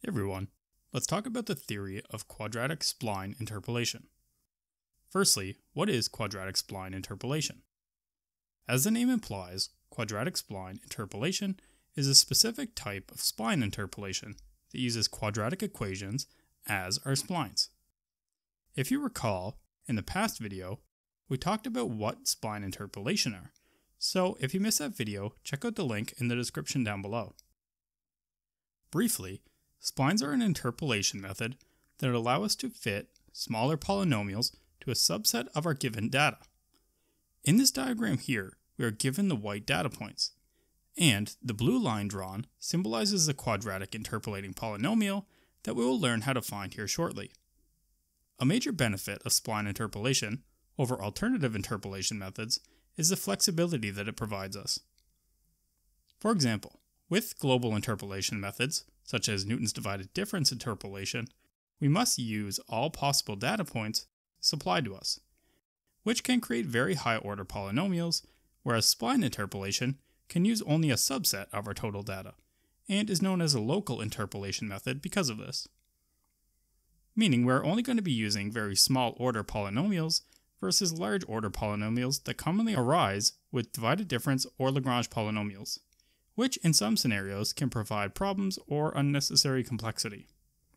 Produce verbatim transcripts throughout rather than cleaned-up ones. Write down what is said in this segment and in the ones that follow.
Hey everyone, let's talk about the theory of quadratic spline interpolation. Firstly, what is quadratic spline interpolation? As the name implies, quadratic spline interpolation is a specific type of spline interpolation that uses quadratic equations as our splines. If you recall, in the past video, we talked about what spline interpolation are, so if you missed that video, check out the link in the description down below. Briefly, splines are an interpolation method that allow us to fit smaller polynomials to a subset of our given data. In this diagram here, we are given the white data points, and the blue line drawn symbolizes the quadratic interpolating polynomial that we will learn how to find here shortly. A major benefit of spline interpolation over alternative interpolation methods is the flexibility that it provides us. For example, with global interpolation methods, such as Newton's divided difference interpolation, we must use all possible data points supplied to us, which can create very high-order polynomials, whereas spline interpolation can use only a subset of our total data, and is known as a local interpolation method because of this. Meaning we're only going to be using very small-order polynomials versus large-order polynomials that commonly arise with divided difference or Lagrange polynomials, which in some scenarios can provide problems or unnecessary complexity.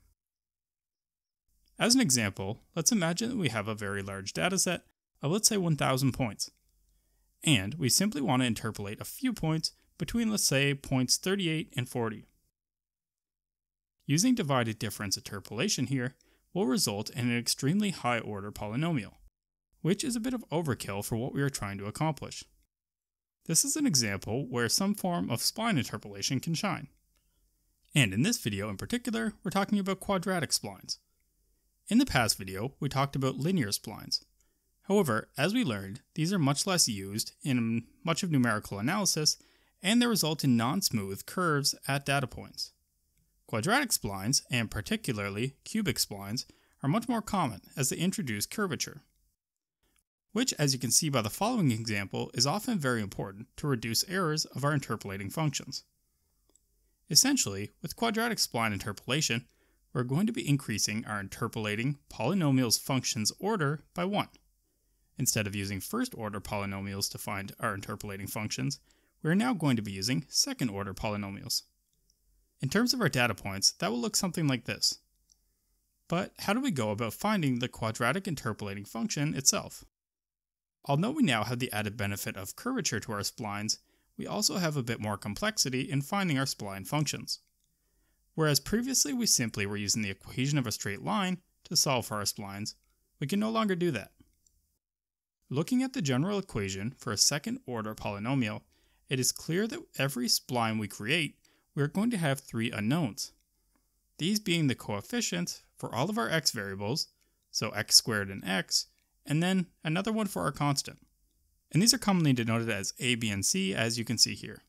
As an example, let's imagine that we have a very large dataset of let's say one thousand points, and we simply want to interpolate a few points between let's say points thirty-eight and forty. Using divided difference interpolation here will result in an extremely high order polynomial, which is a bit of overkill for what we are trying to accomplish. This is an example where some form of spline interpolation can shine. And in this video in particular, we're talking about quadratic splines. In the past video, we talked about linear splines. However, as we learned, these are much less used in much of numerical analysis, and they result in non-smooth curves at data points. Quadratic splines, and particularly cubic splines, are much more common as they introduce curvature, which, as you can see by the following example, is often very important to reduce errors of our interpolating functions. Essentially, with quadratic spline interpolation, we're going to be increasing our interpolating polynomials functions order by one. Instead of using first-order polynomials to find our interpolating functions, we're now going to be using second-order polynomials. In terms of our data points, that will look something like this. But how do we go about finding the quadratic interpolating function itself? Although we now have the added benefit of curvature to our splines, we also have a bit more complexity in finding our spline functions. Whereas previously we simply were using the equation of a straight line to solve for our splines, we can no longer do that. Looking at the general equation for a second-order polynomial, it is clear that every spline we create, we are going to have three unknowns. These being the coefficients for all of our x variables, so x squared and x, and then another one for our constant. And these are commonly denoted as a, b, and c, as you can see here.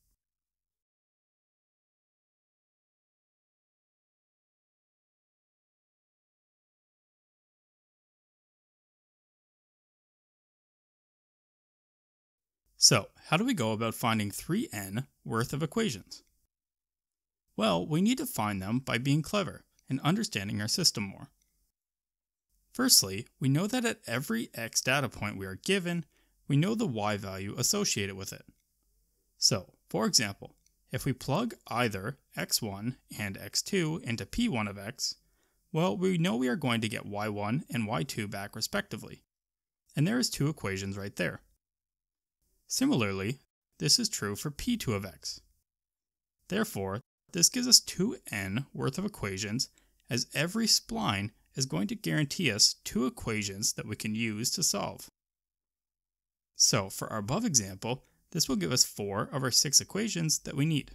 So, how do we go about finding three n worth of equations? Well, we need to find them by being clever and understanding our system more. Firstly, we know that at every x data point we are given, we know the y value associated with it. So, for example, if we plug either x one and x two into p one of x, well, we know we are going to get y one and y two back respectively. And there is two equations right there. Similarly, this is true for p two of x. Therefore, this gives us two n worth of equations, as every spline is going to guarantee us two equations that we can use to solve. So for our above example, this will give us four of our six equations that we need.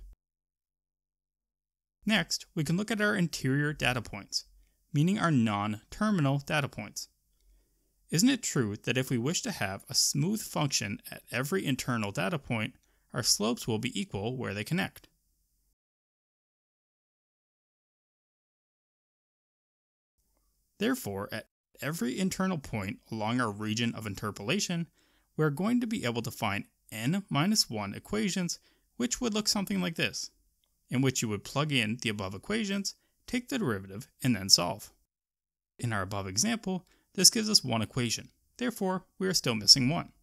Next, we can look at our interior data points, meaning our non-terminal data points. Isn't it true that if we wish to have a smooth function at every internal data point, our slopes will be equal where they connect? Therefore, at every internal point along our region of interpolation, we are going to be able to find n minus one equations, which would look something like this. in which you would plug in the above equations, take the derivative, and then solve. In our above example, this gives us one equation. Therefore, we are still missing one.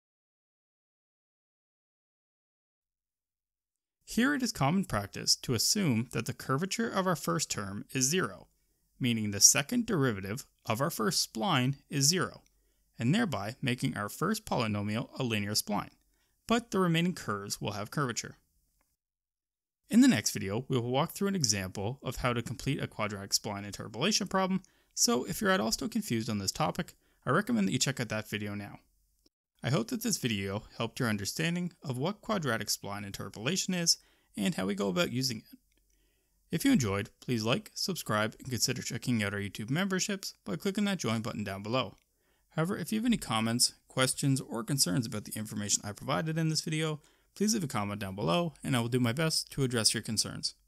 Here it is common practice to assume that the curvature of our first term is zero, meaning the second derivative of our first spline is zero, and thereby making our first polynomial a linear spline, but the remaining curves will have curvature. In the next video, we will walk through an example of how to complete a quadratic spline interpolation problem, so if you're at all still confused on this topic, I recommend that you check out that video now. I hope that this video helped your understanding of what quadratic spline interpolation is and how we go about using it. If you enjoyed, please like, subscribe, and consider checking out our YouTube memberships by clicking that join button down below. However, if you have any comments, questions, or concerns about the information I provided in this video, please leave a comment down below and I will do my best to address your concerns.